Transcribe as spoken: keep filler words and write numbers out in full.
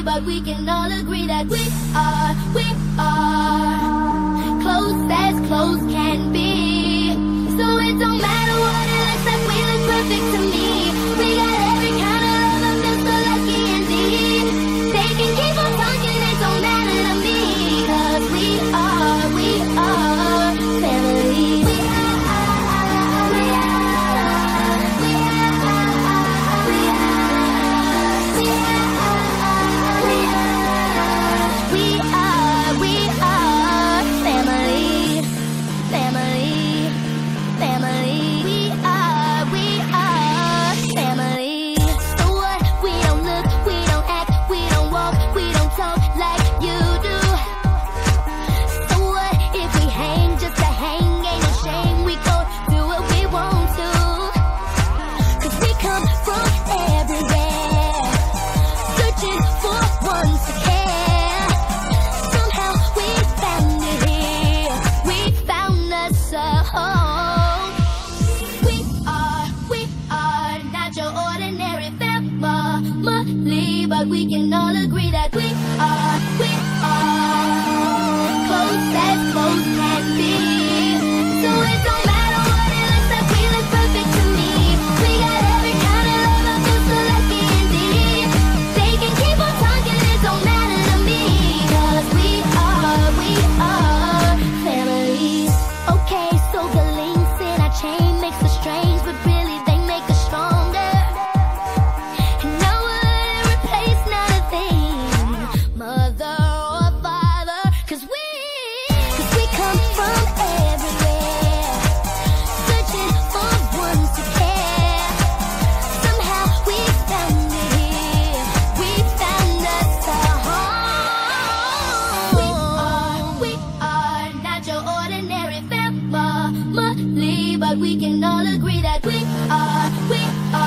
but we can all agree that we are, we are close as close can be. So it don't matter what it looks like, we look perfect to me. We got every kind of love, I'm just so lucky indeed. They can keep on talking, it don't matter to me. Cause we are, we are family. We are, we are, we are, we are, we are, we are, we are, we are family, family, family. We are, we are family. So what? We don't look, we don't act, we don't walk, we don't talk like you do. So what if we hang just to hang? Ain't no shame, we go do what we want to. Cause we come from everywhere, searching for one to care. Somehow we found it here, we found us a home. We are, we are not your ordinary family, but we can all agree that we are, we are close as close can be. So it don't matter what it looks like, we look perfect to me. We got every kind of love, I'm just so lucky indeed. They can keep on talking, it don't matter to me. Cause we are, we are family. Okay, so the links in our chain makes us strange, but really they make us stronger. And I wouldn't replace not a thing, mother or father. Cause we, cause we come from everywhere, searching for one to care. Somehow we found it here, we found us a home. We are, we are not your ordinary family, but we can all agree that we are, we are